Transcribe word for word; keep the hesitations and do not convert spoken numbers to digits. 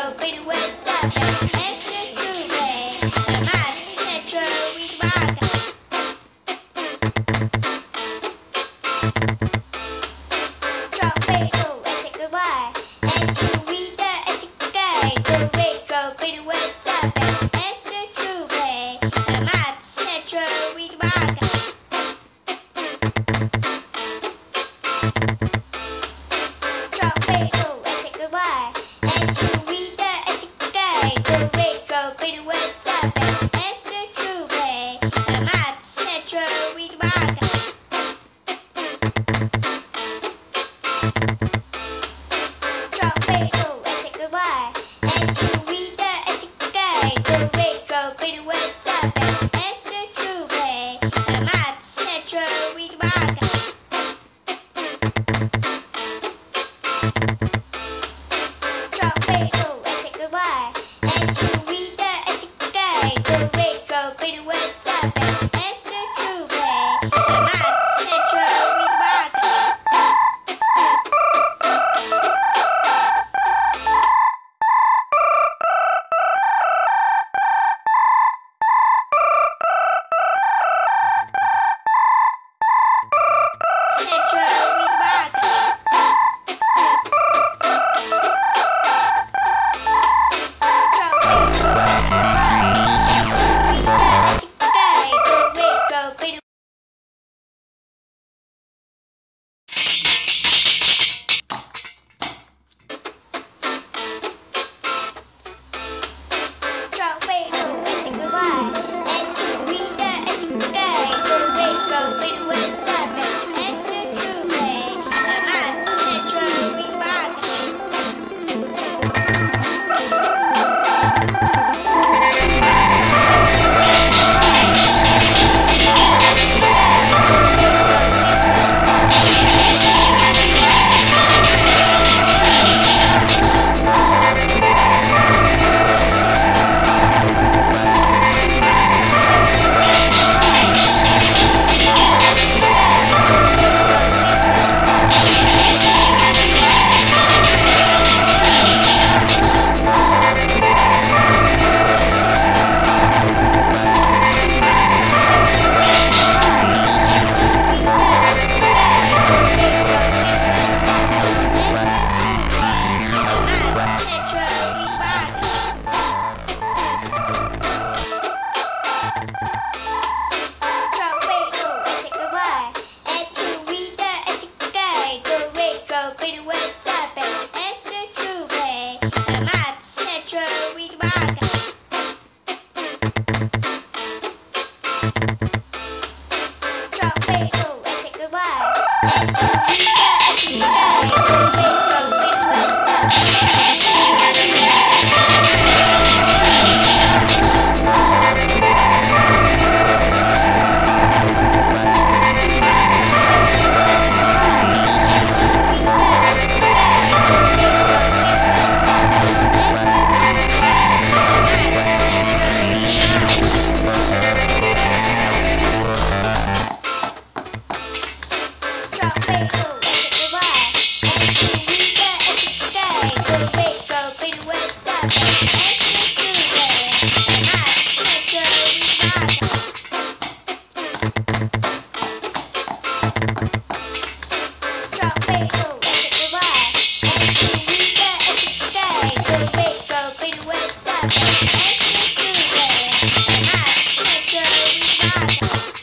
Open with the best extra today. The math teacher with rock. Tropical, let's say goodbye. And to read the etiquette. The retro, open with the best extra today. The math teacher with rock. Tropical, let's say goodbye. And to read the etiquette. The retro, open with the best extra today. The math teacher with rock. Tropical, let's say goodbye. And to read the etiquette. The retro, open with the best extra today. The math teacher with rock. Tropical, let's say goodbye. And to read the etiquette. The retro, open with the best extra today. The math teacher with rock. Teacher with rock. Open with the best extra today. The math teacher with rock. Tropical, let's say goodbye. And to read the etiquette. The retro, open with the best Tropical, let's say goodbye. And to read the etiquette. The retro, open with the best extra today. The math teacher with rock. Tropical, let's say goodbye. And to read the etiquette. The retro, open with the best extra today. The math teacher with rock.